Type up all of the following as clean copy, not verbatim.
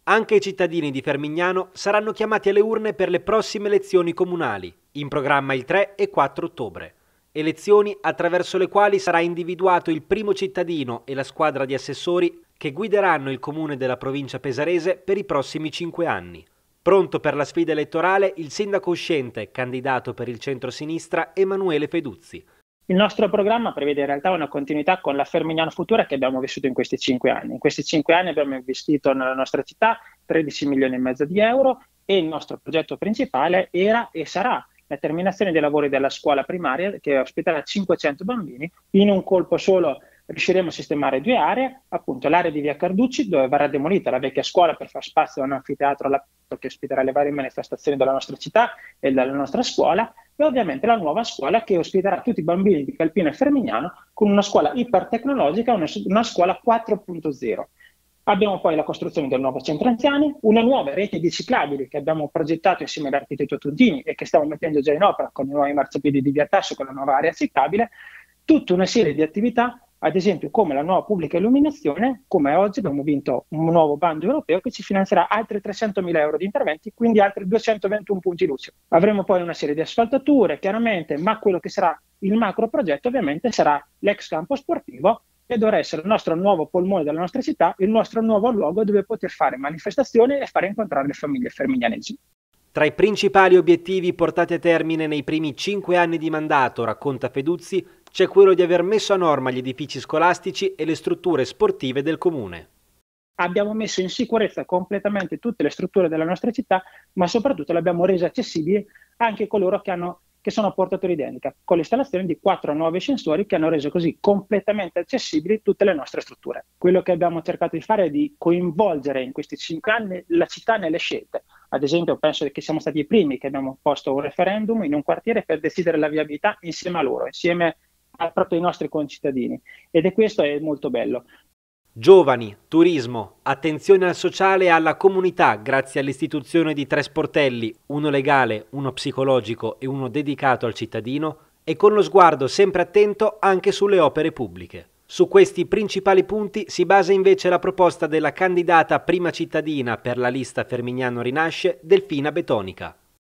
Anche i cittadini di Fermignano saranno chiamati alle urne per le prossime elezioni comunali, in programma il 3 e 4 ottobre. Elezioni attraverso le quali sarà individuato il primo cittadino e la squadra di assessori che guideranno il comune della provincia pesarese per i prossimi 5 anni. Pronto per la sfida elettorale il sindaco uscente, candidato per il centro-sinistra, Emanuele Feduzzi. Il nostro programma prevede in realtà una continuità con la Fermignano Futura che abbiamo vissuto in questi 5 anni. In questi 5 anni abbiamo investito nella nostra città 13 milioni e mezzo di euro e il nostro progetto principale era e sarà la terminazione dei lavori della scuola primaria che ospiterà 500 bambini. In un colpo solo riusciremo a sistemare 2 aree, appunto l'area di via Carducci dove verrà demolita la vecchia scuola per far spazio a un anfiteatro che ospiterà le varie manifestazioni della nostra città e della nostra scuola, e ovviamente la nuova scuola che ospiterà tutti i bambini di Calpino e Fermignano con una scuola ipertecnologica, una scuola 4.0. Abbiamo poi la costruzione del nuovo centro anziani, una nuova rete di ciclabili che abbiamo progettato insieme all'architetto Tuntini e che stiamo mettendo già in opera con i nuovi marciapiedi di via Tasso con la nuova area ciclabile, tutta una serie di attività, ad esempio come la nuova pubblica illuminazione, come oggi abbiamo vinto un nuovo bando europeo che ci finanzierà altri 300.000 euro di interventi, quindi altri 221 punti luce. Avremo poi una serie di asfaltature, chiaramente, ma quello che sarà il macro progetto ovviamente sarà l'ex campo sportivo, che dovrà essere il nostro nuovo polmone della nostra città, il nostro nuovo luogo dove poter fare manifestazioni e fare incontrare le famiglie fermignanesi. Tra i principali obiettivi portati a termine nei primi 5 anni di mandato, racconta Feduzzi, c'è quello di aver messo a norma gli edifici scolastici e le strutture sportive del comune. Abbiamo messo in sicurezza completamente tutte le strutture della nostra città, ma soprattutto le abbiamo rese accessibili anche a coloro che sono portatori di handicap, con l'installazione di 4 nuovi ascensori che hanno reso così completamente accessibili tutte le nostre strutture. Quello che abbiamo cercato di fare è di coinvolgere in questi 5 anni la città nelle scelte. Ad esempio, penso che siamo stati i primi che abbiamo posto un referendum in un quartiere per decidere la viabilità insieme a loro, insieme proprio ai nostri concittadini. Questo è molto bello. Giovani, turismo, attenzione al sociale e alla comunità grazie all'istituzione di 3 sportelli, uno legale, uno psicologico e uno dedicato al cittadino, e con lo sguardo sempre attento anche sulle opere pubbliche. Su questi principali punti si basa invece la proposta della candidata prima cittadina per la lista Fermignano Rinasce, Delfina Betonica.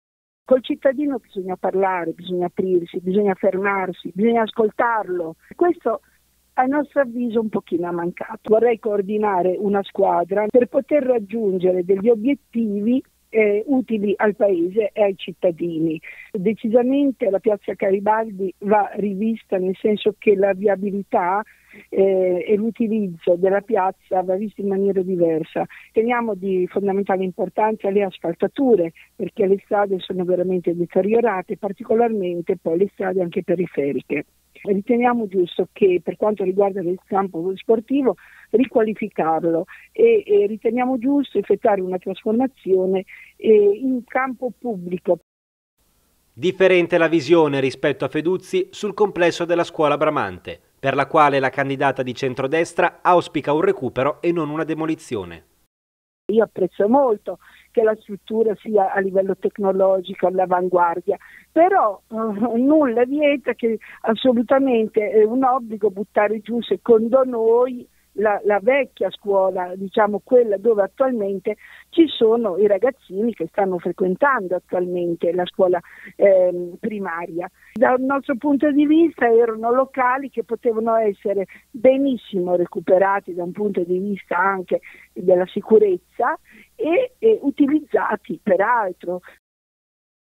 Col cittadino bisogna parlare, bisogna aprirsi, bisogna fermarsi, bisogna ascoltarlo. Questo a nostro avviso un pochino è mancato. Vorrei coordinare una squadra per poter raggiungere degli obiettivi utili al Paese e ai cittadini. Decisamente la piazza Garibaldi va rivista, nel senso che la viabilità e l'utilizzo della piazza va visto in maniera diversa. Teniamo di fondamentale importanza le asfaltature, perché le strade sono veramente deteriorate, particolarmente poi le strade anche periferiche. Riteniamo giusto che per quanto riguarda il campo sportivo riqualificarlo e riteniamo giusto effettuare una trasformazione in campo pubblico. Differente la visione rispetto a Feduzzi sul complesso della scuola Bramante, per la quale la candidata di centrodestra auspica un recupero e non una demolizione. Io apprezzo molto che la struttura sia a livello tecnologico all'avanguardia, però nulla vieta che assolutamente è un obbligo buttare giù, secondo noi, la vecchia scuola, diciamo quella dove attualmente ci sono i ragazzini che stanno frequentando attualmente la scuola primaria. Dal nostro punto di vista erano locali che potevano essere benissimo recuperati da un punto di vista anche della sicurezza e utilizzati peraltro